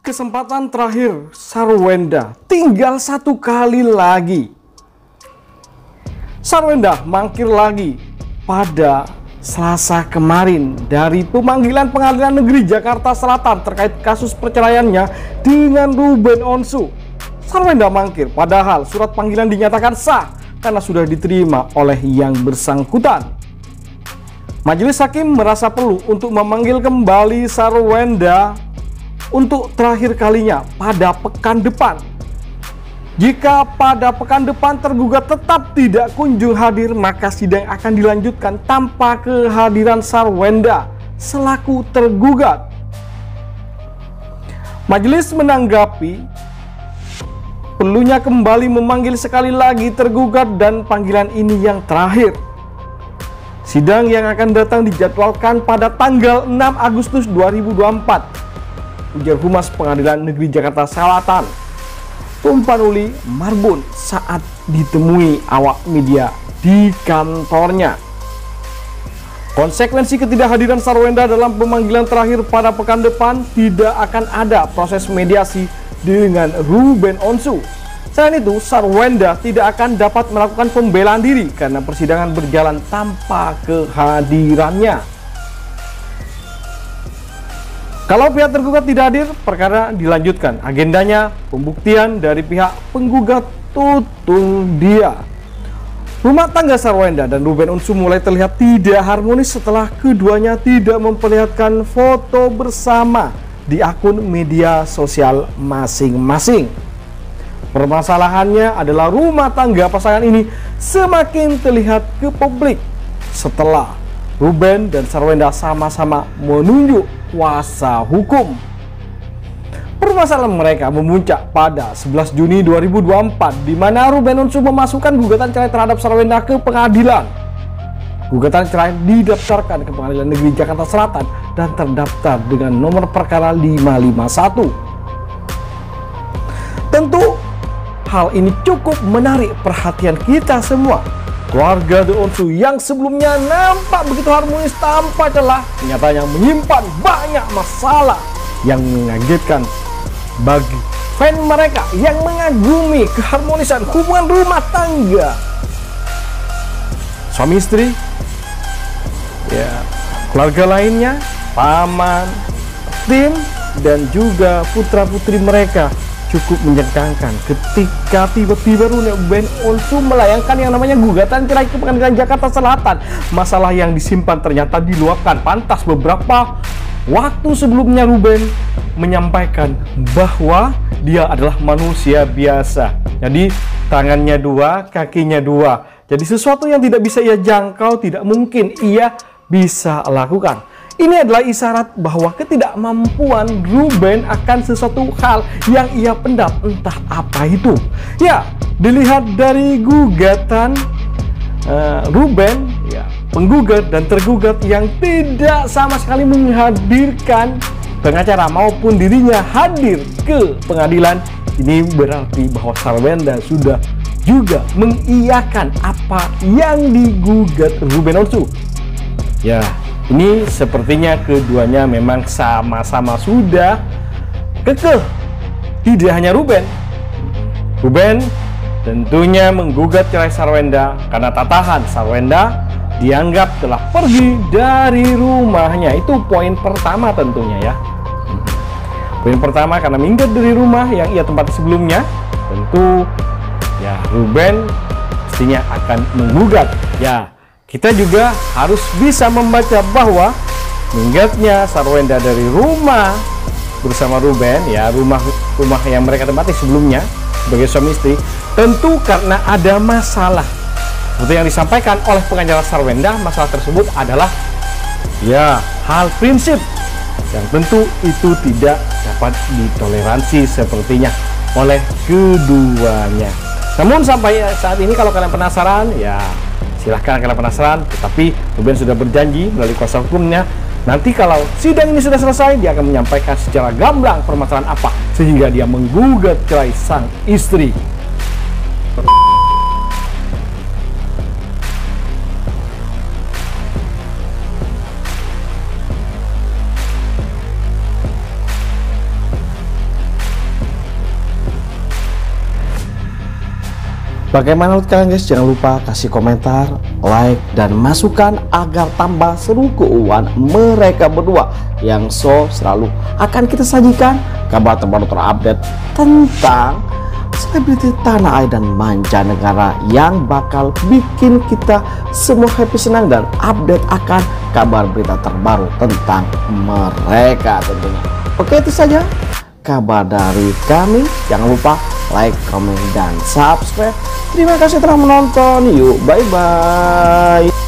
Kesempatan terakhir Sarwenda tinggal satu kali lagi. Sarwenda mangkir lagi pada Selasa kemarin dari pemanggilan Pengadilan Negeri Jakarta Selatan terkait kasus perceraiannya dengan Ruben Onsu. Sarwenda mangkir padahal surat panggilan dinyatakan sah karena sudah diterima oleh yang bersangkutan. Majelis Hakim merasa perlu untuk memanggil kembali Sarwenda untuk terakhir kalinya pada pekan depan. Jika pada pekan depan tergugat tetap tidak kunjung hadir, maka sidang akan dilanjutkan tanpa kehadiran Sarwenda selaku tergugat. Majelis menanggapi perlunya kembali memanggil sekali lagi tergugat dan panggilan ini yang terakhir. Sidang yang akan datang dijadwalkan pada tanggal 6 Agustus 2024. Ujar Humas Pengadilan Negeri Jakarta Selatan, Tumpanuli Marbun, saat ditemui awak media di kantornya. Konsekuensi ketidakhadiran Sarwenda dalam pemanggilan terakhir pada pekan depan, tidak akan ada proses mediasi dengan Ruben Onsu. Selain itu, Sarwenda tidak akan dapat melakukan pembelaan diri karena persidangan berjalan tanpa kehadirannya. Kalau pihak tergugat tidak hadir, perkara dilanjutkan. Agendanya pembuktian dari pihak penggugat tutung dia. Rumah tangga Sarwenda dan Ruben Onsu mulai terlihat tidak harmonis setelah keduanya tidak memperlihatkan foto bersama di akun media sosial masing-masing. Permasalahannya adalah rumah tangga pasangan ini semakin terlihat ke publik setelah Ruben dan Sarwenda sama-sama menunjuk kuasa hukum. Permasalahan mereka memuncak pada 11 Juni 2024 di mana Ruben Onsu memasukkan gugatan cerai terhadap Sarwenda ke pengadilan. Gugatan cerai didaftarkan ke Pengadilan Negeri Jakarta Selatan dan terdaftar dengan nomor perkara 551. Tentu hal ini cukup menarik perhatian kita semua. Keluarga The Onsu yang sebelumnya nampak begitu harmonis tanpa celah, nyatanya menyimpan banyak masalah yang mengagetkan bagi fan mereka yang mengagumi keharmonisan hubungan rumah tangga suami istri, ya, keluarga lainnya, paman, tim, dan juga putra-putri mereka. Cukup menyedangkan ketika tiba-tiba Ruben Onsu melayangkan yang namanya gugatan cerai ke Pengadilan Jakarta Selatan. Masalah yang disimpan ternyata diluapkan. Pantas beberapa waktu sebelumnya Ruben menyampaikan bahwa dia adalah manusia biasa. Jadi tangannya dua, kakinya dua. Jadi sesuatu yang tidak bisa ia jangkau tidak mungkin ia bisa lakukan. Ini adalah isyarat bahwa ketidakmampuan Ruben akan sesuatu hal yang ia pendam, entah apa itu. Ya, dilihat dari gugatan Ruben, ya, penggugat dan tergugat yang tidak sama sekali menghadirkan pengacara maupun dirinya hadir ke pengadilan, ini berarti bahwa Sarwenda sudah juga mengiyakan apa yang digugat Ruben Onsu. Ya, ini sepertinya keduanya memang sama-sama sudah kekeh. Tidak hanya Ruben tentunya menggugat cerai Sarwenda karena tak tahan Sarwenda dianggap telah pergi dari rumahnya. Itu poin pertama tentunya ya. Poin pertama karena minggat dari rumah yang ia tempati sebelumnya. Tentu ya Ruben pastinya akan menggugat. Ya, kita juga harus bisa membaca bahwa minggatnya Sarwenda dari rumah bersama Ruben, ya rumah yang mereka tempati sebelumnya sebagai suami istri, tentu karena ada masalah. Seperti yang disampaikan oleh pengacara Sarwenda, masalah tersebut adalah ya hal prinsip yang tentu itu tidak dapat ditoleransi sepertinya oleh keduanya. Namun sampai saat ini kalau kalian penasaran, ya silahkan kalian penasaran, tetapi Ruben sudah berjanji melalui kuasa hukumnya nanti kalau sidang ini sudah selesai dia akan menyampaikan secara gamblang permasalahan apa sehingga dia menggugat cerai sang istri. Bagaimana menurut kalian guys? Jangan lupa kasih komentar, like, dan masukan agar tambah seru keuangan mereka berdua yang selalu akan kita sajikan kabar terbaru terupdate tentang selebriti tanah air dan mancanegara yang bakal bikin kita semua happy, senang, dan update akan kabar berita terbaru tentang mereka tentunya. Oke, itu saja kabar dari kami. Jangan lupa like, comment, dan subscribe. Terima kasih telah menonton. Yuk, bye-bye.